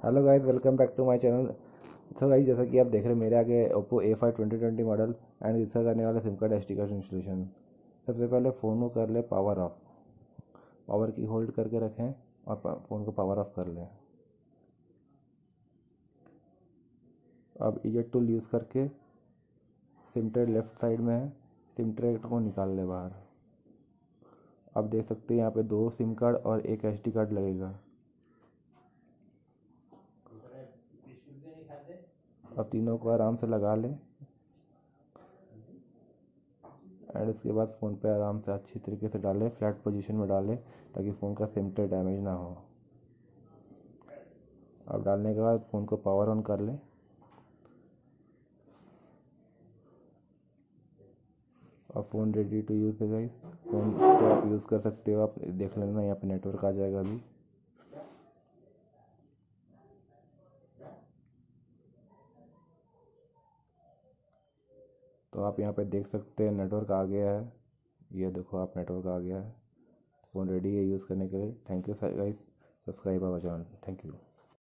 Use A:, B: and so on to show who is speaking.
A: Hello guys, welcome back to my channel. So guys, जैसा कि आप देख रहे हैं मेरे आगे ओप्पो A5 2020 मॉडल एंड इसका करने वाला SIM card SD card installation. सबसे पहले फ़ोन को कर ले पावर ऑफ। पावर की होल्ड करके रखें और फ़ोन को पावर ऑफ कर लें। अब इजेक्ट टूल यूज़ करके सिम ट्रे लेफ़्ट साइड में है, सिम ट्रे को निकाल ले बाहर। आप देख सकते हैं यहाँ पे 2 सिम कार्ड और एक एसडी कार्ड लगेगा। अब तीनों को आराम से लगा लें एंड इसके बाद फ़ोन पे आराम से अच्छी तरीके से डालें, फ्लैट पोजीशन में डालें ताकि फ़ोन का सिम ट्रे डैमेज ना हो। अब डालने के बाद फ़ोन को पावर ऑन कर लें। और फ़ोन रेडी टू यूज़ है गाइस। फ़ोन को आप यूज़ कर सकते हो। आप देख लेना, यहाँ पे नेटवर्क आ जाएगा अभी। तो आप यहाँ पे देख सकते हैं नेटवर्क आ गया है। ये देखो, आप नेटवर्क आ गया है। फ़ोन रेडी है यूज़ करने के लिए। Thank you guys, subscribe our channel. Thank you.